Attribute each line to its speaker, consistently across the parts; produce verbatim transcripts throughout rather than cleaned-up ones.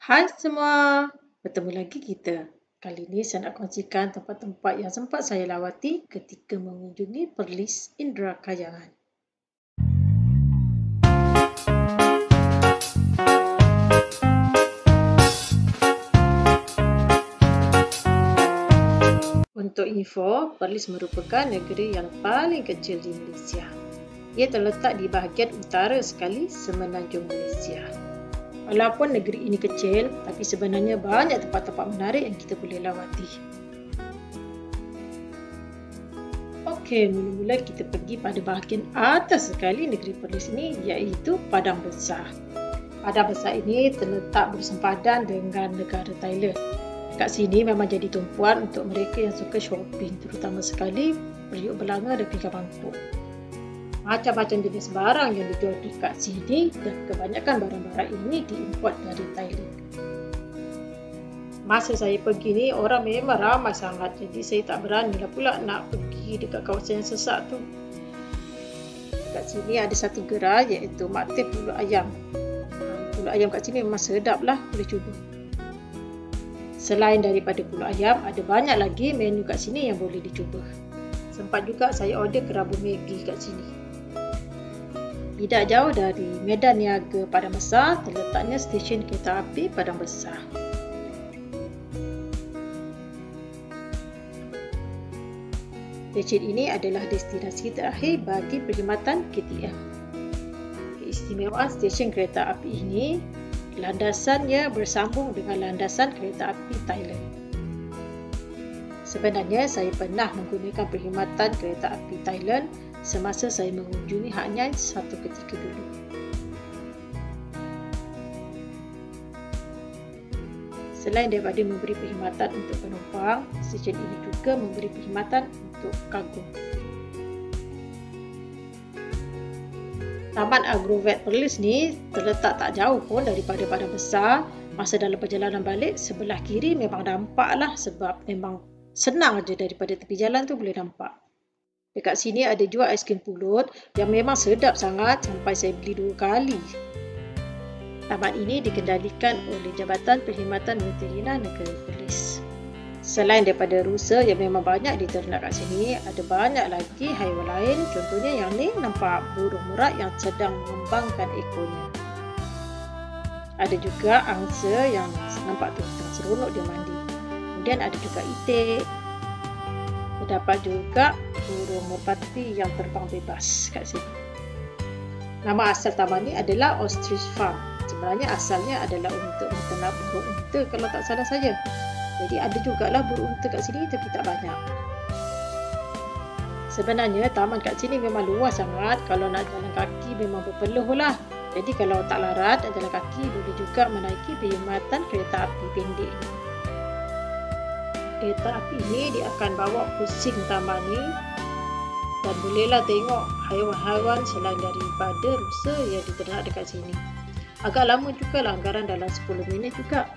Speaker 1: Hai semua, bertemu lagi kita. Kali ini saya nak kongsikan tempat-tempat yang sempat saya lawati ketika mengunjungi Perlis Indra Kayangan. Untuk info, Perlis merupakan negeri yang paling kecil di Malaysia. Ia terletak di bahagian utara sekali semenanjung Malaysia. Walaupun negeri ini kecil, tapi sebenarnya banyak tempat-tempat menarik yang kita boleh lawati. Okey, mula-mula kita pergi pada bahagian atas sekali negeri Perlis ini, iaitu Padang Besar. Padang Besar ini terletak bersempadan dengan negara Thailand. Kat sini memang jadi tumpuan untuk mereka yang suka shopping, terutama sekali periuk belanga dan pinggan mangkuk. Macam-macam jenis barang yang dijual di kat sini dan kebanyakan barang-barang ini diimport dari Thailand. Masa saya pergi ni, orang memang ramai sangat, jadi saya tak beranilah pula nak pergi dekat kawasan yang sesak tu. Dekat sini ada satu gerai iaitu Maktif Pulut Ayam. Pulut ayam kat sini memang sedap lah, boleh cuba. Selain daripada pulut ayam, ada banyak lagi menu kat sini yang boleh dicuba. Sempat juga saya order kerabu Maggi kat sini. Tidak jauh dari Medan Niaga Padang Besar terletaknya stesen kereta api Padang Besar. Stesen ini adalah destinasi terakhir bagi perkhidmatan K T M. Keistimewaan stesen kereta api ini, landasannya bersambung dengan landasan kereta api Thailand. Sebenarnya saya pernah menggunakan perkhidmatan kereta api Thailand semasa saya mengunjungi Hak Nyai satu ketika dulu. Selain daripada memberi perkhidmatan untuk penumpang, stesen ini juga memberi perkhidmatan untuk kargo. Taman Agrovet Perlis ni terletak tak jauh pun daripada Padang Besar. Masa dalam perjalanan balik, sebelah kiri memang nampak lah sebab memang senang aja daripada tepi jalan tu boleh nampak. Dekat sini ada jual aiskrim pulut yang memang sedap sangat sampai saya beli dua kali. Taman ini dikendalikan oleh Jabatan Perkhidmatan Veterina Negeri Perlis. Selain daripada rusa yang memang banyak diternak kat sini, ada banyak lagi haiwan lain. Contohnya yang ni nampak burung merak yang sedang mengembangkan ekornya. Ada juga angsa yang nampak tu tengah seronok dia mandi. Kemudian ada juga itik. Terdapat juga burung merpati yang terbang bebas kat sini. Nama asal taman ni adalah Ostrich Farm. Sebenarnya asalnya adalah untuk menternak burung unta kalau tak salah saja. Jadi ada jugalah burung unta kat sini tapi tak banyak. Sebenarnya taman kat sini memang luas sangat. Kalau nak jalan kaki memang berpeluh lah. Jadi kalau tak larat nak jalan kaki boleh juga menaiki perkhidmatan kereta api pendek ini. Kereta api ini dia akan bawa pusing taman ni dan bolehlah tengok haiwan-haiwan selain daripada rusa yang diternak dekat sini. Agak lama juga lah, anggaran dalam sepuluh minit juga.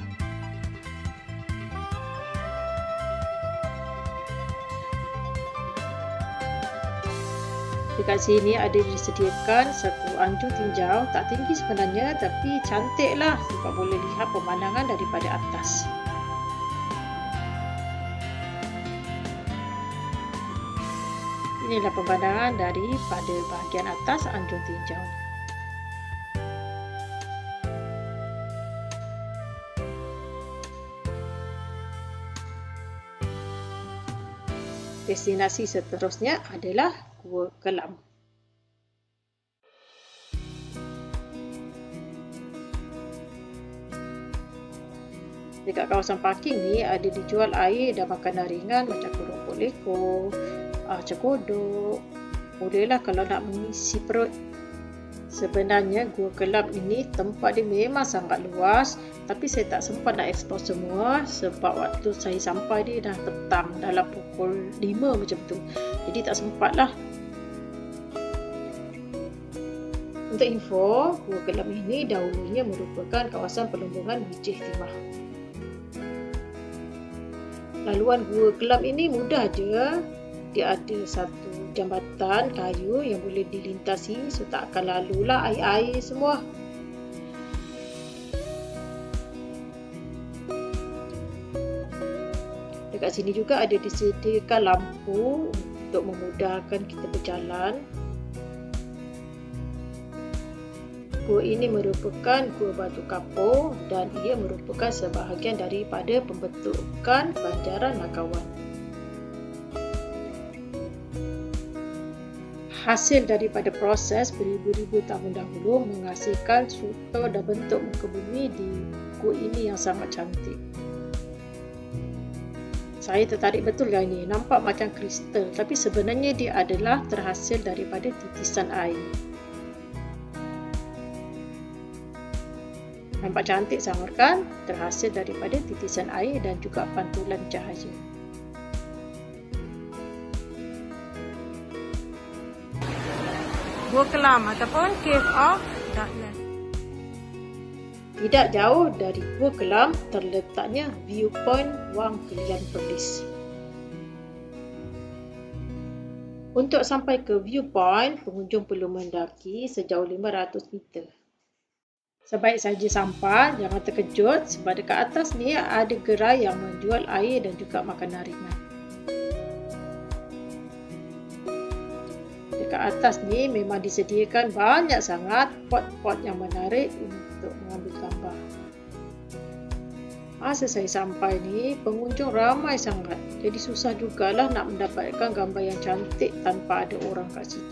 Speaker 1: Dekat sini ada disediakan satu anjung tinjau, tak tinggi sebenarnya tapi cantik lah sebab boleh lihat pemandangan daripada atas. Inilah pemandangan daripada bahagian atas anjung tinjau. Destinasi seterusnya adalah Gua Kelam. Dekat kawasan parking ni ada dijual air dan makanan ringan macam keropok leko, cekodok. Bolehlah kalau nak mengisi perut. Sebenarnya Gua Kelam ini tempat dia memang sangat luas, tapi saya tak sempat nak eksplor semua sebab waktu saya sampai dia dah petang dalam pukul lima macam tu. Jadi tak sempat lah. Untuk info, Gua Kelam ini dahulunya merupakan kawasan perlumbungan Bijih Timah. Laluan Gua Kelam ini mudah je. Dia ada satu jambatan kayu yang boleh dilintasi, so tak akan lalulah air-air semua. Dekat sini juga ada disediakan lampu untuk memudahkan kita berjalan. Gua ini merupakan gua batu kapur dan ia merupakan sebahagian daripada pembentukan Banjaran Nagawan. Hasil daripada proses beribu-ribu tahun dahulu menghasilkan struktur dan bentuk muka bumi di gua ini yang sangat cantik. Saya tertarik betul kan ini, nampak macam kristal tapi sebenarnya dia adalah terhasil daripada titisan air. Nampak cantik sangat kan? Terhasil daripada titisan air dan juga pantulan cahaya.
Speaker 2: Gua Kelam ataupun Cave of Darkness.
Speaker 1: Tidak jauh dari Gua Kelam terletaknya Viewpoint Wang Kelian Perlis. Untuk sampai ke viewpoint, pengunjung perlu mendaki sejauh lima ratus meter. Sebaik saja sampai, jangan terkejut sebab dekat atas ni ada gerai yang menjual air dan juga makanan ringan. Dekat atas ni memang disediakan banyak sangat pot-pot yang menarik untuk mengambil gambar. Masa saya sampai ni, pengunjung ramai sangat. Jadi susah jugalah nak mendapatkan gambar yang cantik tanpa ada orang kat situ.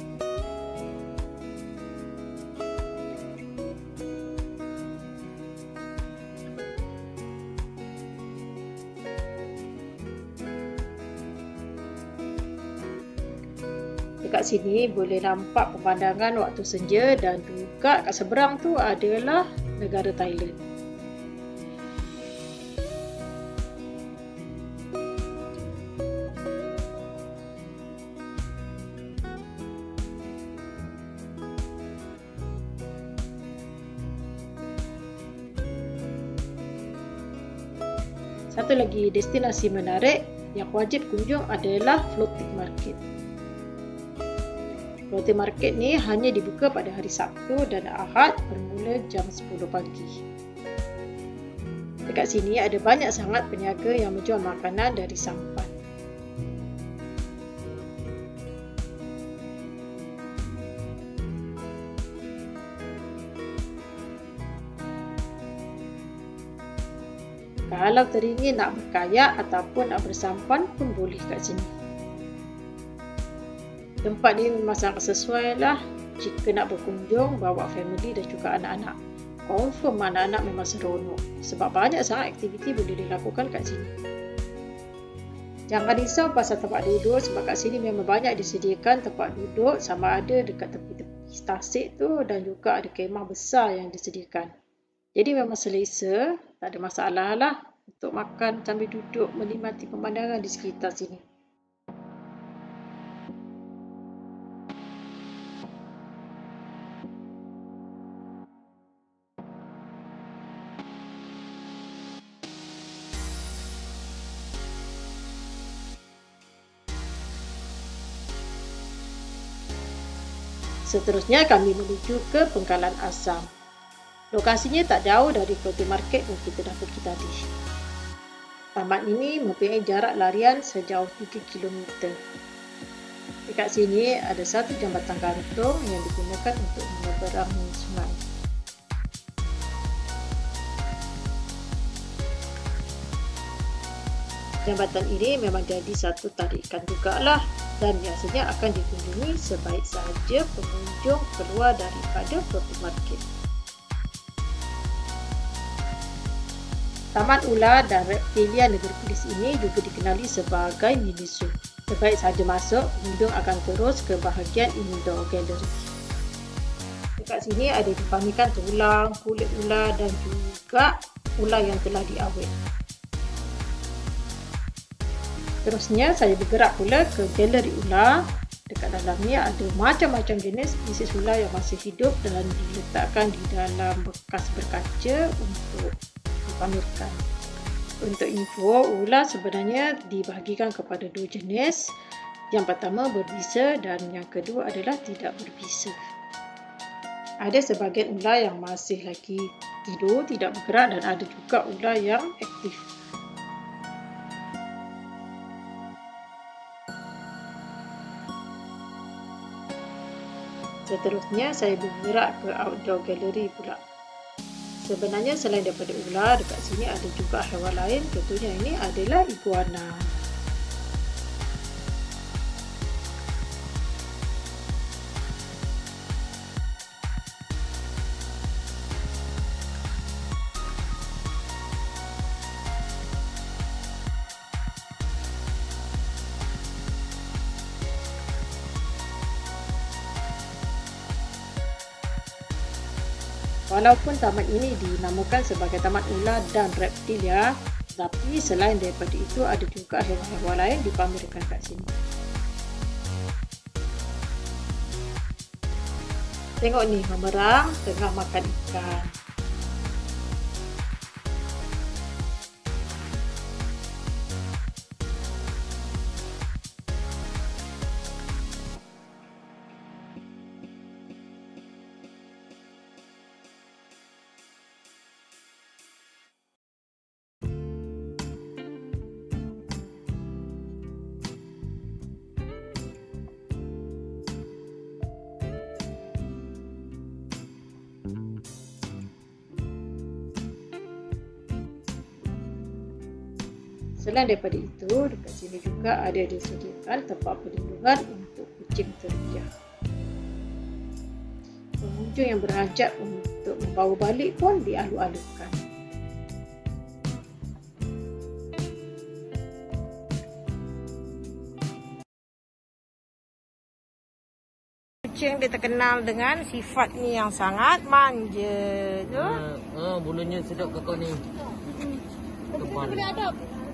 Speaker 1: Dekat sini boleh nampak pemandangan waktu senja dan juga kat seberang tu adalah negara Thailand. Satu lagi destinasi menarik yang wajib kunjung adalah Floating Market. Floating Market ni hanya dibuka pada hari Sabtu dan Ahad bermula jam sepuluh pagi. Dekat sini ada banyak sangat peniaga yang menjual makanan dari sampan. Kalau teringin nak berkayak ataupun nak bersampan pun boleh kat sini. Tempat ni memang sangat sesuai lah jika nak berkunjung bawa family dan juga anak-anak. Confirm anak-anak memang seronok sebab banyak sangat aktiviti boleh dilakukan kat sini. Jangan risau pasal tempat duduk sebab kat sini memang banyak disediakan tempat duduk sama ada dekat tepi-tepi tasik tu dan juga ada kemah besar yang disediakan. Jadi memang selesa, tak ada masalah lah untuk makan sambil duduk menikmati pemandangan di sekitar sini. Seterusnya kami menuju ke Pengkalan Asam. Lokasinya tak jauh dari Floating Market yang kita dah pergi tadi. Taman ini mempunyai jarak larian sejauh tiga kilometer. Dekat sini ada satu jambatan gantung yang digunakan untuk menyeberangi sungai. Jambatan ini memang jadi satu tarikan jugalah dan biasanya akan dikunjungi sebaik sahaja pengunjung keluar daripada Floating Market. Taman Ular dan Reptilia Negeri Perlis ini juga dikenali sebagai mini zoo. Sebaik sahaja masuk, pengunjung akan terus ke bahagian indoor gallery. Dekat sini ada dipamerkan tulang, kulit ular dan juga ular yang telah diawet. Terusnya saya bergerak pula ke galeri ular. Dekat dalamnya ada macam-macam jenis spesies ular yang masih hidup dan diletakkan di dalam bekas berkaca untuk dipamerkan. Untuk info, ular sebenarnya dibahagikan kepada dua jenis. Yang pertama berbisa dan yang kedua adalah tidak berbisa. Ada sebahagian ular yang masih lagi tidur, tidak bergerak dan ada juga ular yang aktif. Seterusnya saya bergerak ke outdoor gallery pula. Sebenarnya selain daripada ular, dekat sini ada juga haiwan lain. Contohnya ini adalah iguana. Walaupun taman ini dinamakan sebagai Taman Ular dan Reptilia, tapi selain daripada itu ada juga haiwan-haiwan lain dipamerkan kat sini. Tengok ni, memerang tengah makan ikan. Selain daripada itu, dekat sini juga ada disediakan tempat perlindungan untuk kucing terbiar. Pengunjung yang berhajat untuk membawa balik pun dialu-alukan.
Speaker 2: Kucing dia terkenal dengan sifatnya yang sangat manja. Tu.
Speaker 3: Ah, ah, bulunya sedap kakak ni. Tebal.
Speaker 2: Boleh adop.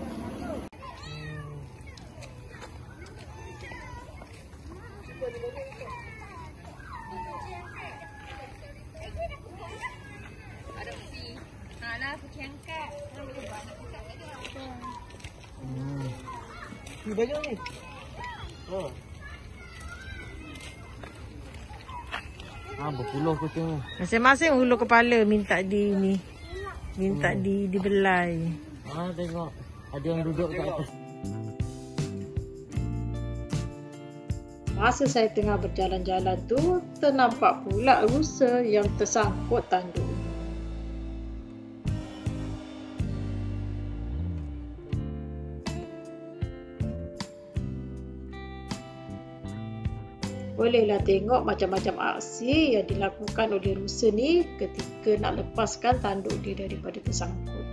Speaker 3: Hmm. Ni banyak ni. Oh. Ah, berpuluh kucing ni.
Speaker 2: Masing-masing hulu kepala minta di ni. Minta hmm. di dibelai.
Speaker 3: Ah, tengok. Ada yang duduk kat atas.
Speaker 1: Masa saya tengah berjalan-jalan tu, ternampak pula rusa yang tersangkut tanduk. Bolehlah tengok macam-macam aksi yang dilakukan oleh rusa ni ketika nak lepaskan tanduk dia daripada tersangkut.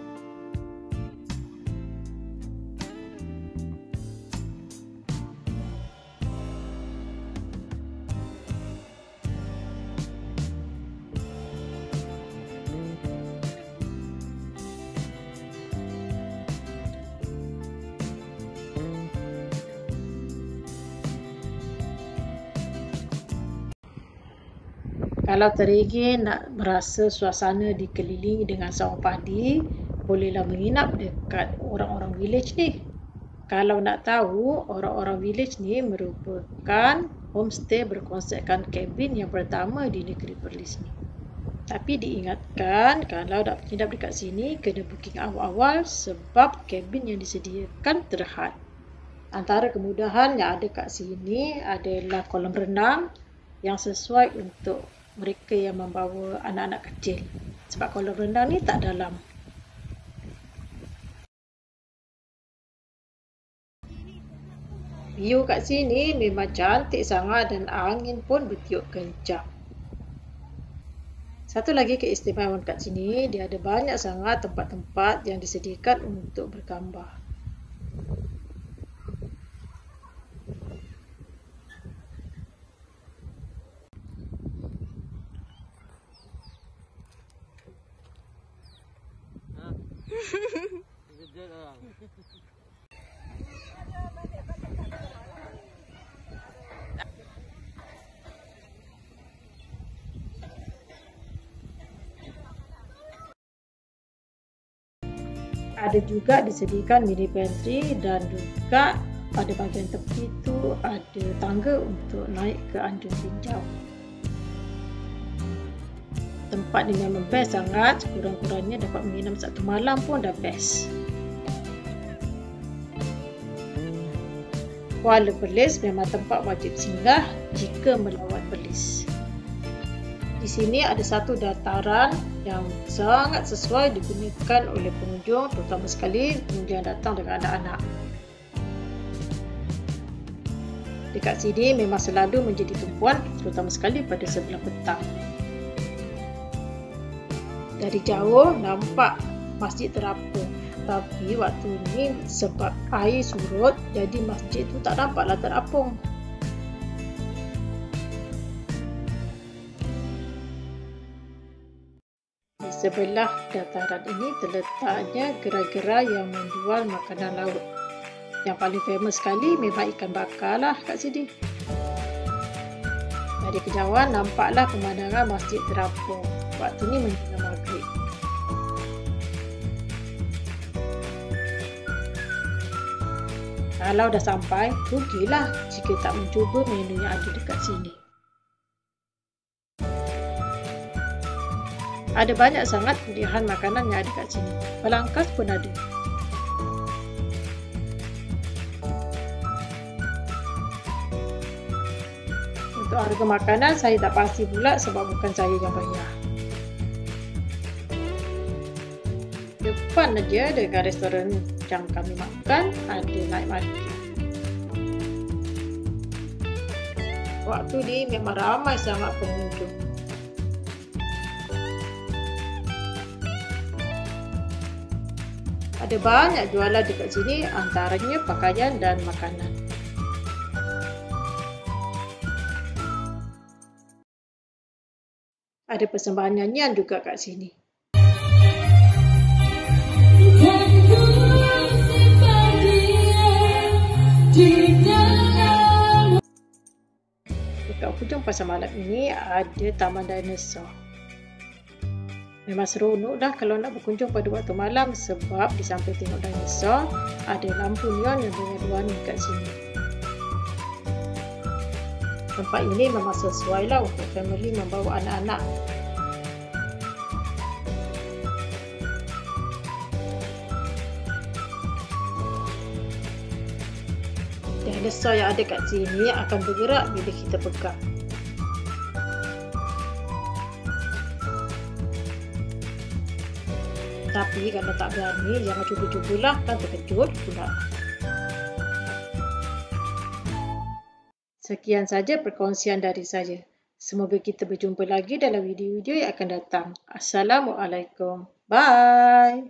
Speaker 1: Kalau teringin nak merasa suasana dikelilingi dengan sawah padi, bolehlah menginap dekat orang-orang village ni. Kalau nak tahu, orang-orang village ni merupakan homestay berkonsepkan kabin yang pertama di negeri Perlis ni. Tapi diingatkan, kalau nak menginap dekat sini, kena booking awal-awal sebab kabin yang disediakan terhad. Antara kemudahan yang ada kat sini adalah kolam renang yang sesuai untuk mereka yang membawa anak-anak kecil. Sebab kolam renang ni tak dalam. View kat sini memang cantik sangat dan angin pun bertiup kencang. Satu lagi keistimewaan kat sini, dia ada banyak sangat tempat-tempat yang disediakan untuk bergambar. Ada juga disediakan mini pantry dan juga pada bahagian tepi itu ada tangga untuk naik ke Anjung Tinjau. Tempat ni memang best sangat, sekurang-kurangnya dapat menginap satu malam pun dah best. Kuala Perlis memang tempat wajib singgah jika melawat Perlis. Di sini ada satu dataran yang sangat sesuai digunakan oleh pengunjung, terutama sekali pengunjung yang datang dengan anak-anak. Dekat sini memang selalu menjadi tumpuan, terutama sekali pada sebelah petang. Dari jauh nampak masjid terapung, tapi waktu ini sebab air surut, jadi masjid tu tak nampaklah terapung. Di sebelah dataran ini terletaknya gerai-gerai yang menjual makanan laut. Yang paling famous sekali memang ikan bakar lah kat sini. Dari kejauhan nampaklah pemandangan masjid terapung. Waktu ni menjelang maghrib. Kalau dah sampai, rugilah jika tak mencuba menu yang ada dekat sini. Ada banyak sangat pilihan makanan yang ada kat sini. Pelangkas pun ada. Untuk harga makanan saya tak pasti pula sebab bukan saya yang bayar. Depan aja dengan restoran yang kami makan ada night market. Waktu ni memang ramai sangat pengunjung. Ada banyak jualan dekat sini, antaranya pakaian dan makanan. Ada persembahan nyanyian juga kat sini. Dekat hujung pasar malam ini ada taman dinosaur. Memang seronok dah kalau nak berkunjung pada waktu malam sebab di samping tengok dinosaur ada lampu neon yang berwarna-warni kat sini. Tempat ini memang sesuai lah untuk family membawa anak-anak. Dinosaur yang ada kat sini akan bergerak bila kita pegang. Tapi kalau tak berani, jangan cuba-cubalah, kan terkejut pula. Sekian saja perkongsian dari saya. Semoga kita berjumpa lagi dalam video-video yang akan datang. Assalamualaikum. Bye.